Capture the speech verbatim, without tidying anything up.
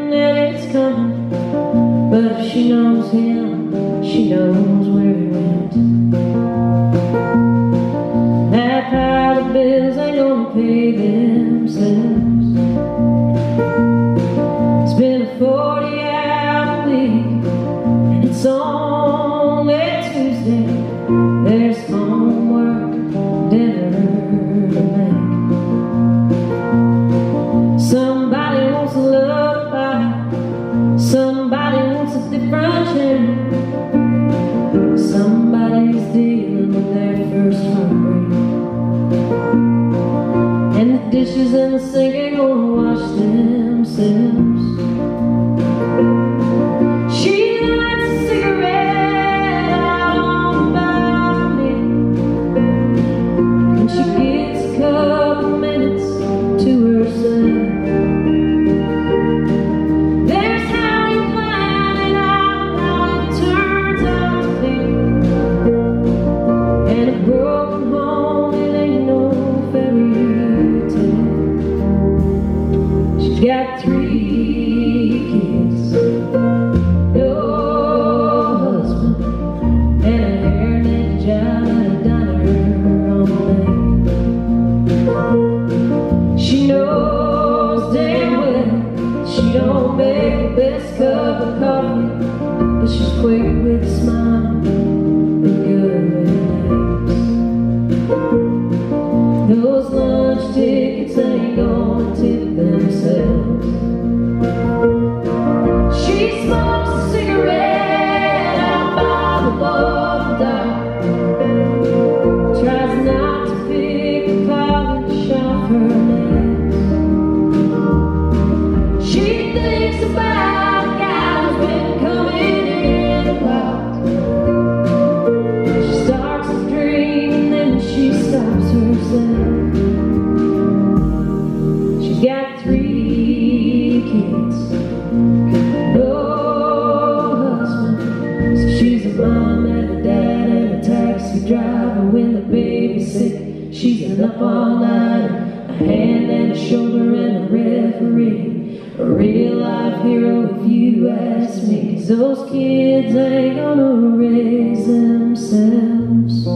that it's coming, but if she knows him, she knows where he went. That pile of bills ain't gonna pay themselves. It's been a forty hour week, and it's only Tuesday. There's homework, dinner to make. Somebody wants a lullaby, somebody wants a different tune, somebody's dealing with their first heartbreak, and the dishes in the sink ain't gonna wash themselves. She lights a cigarette out on the balcony, and she gets a couple minutes to herself. Got three kids, no husband, and a hairnet job at a diner on the lake. She knows damn well she don't make the best cup of coffee, but she's quick with a smile and good with eggs. Those lunch tickets ain't gonna tip themselves. She smokes a cigarette out by the water dock, tries not to pick the polish off her nails. She thinks about a guy who's been coming in a lot. She starts to dream and then she stops herself. She's got three kids, no husband, so she's a mom and a dad and a taxi driver. When the baby's sick, she's an up all nighter, a hand and a shoulder and a referee, a real life hero if you ask me, 'cause those kids ain't gonna raise themselves.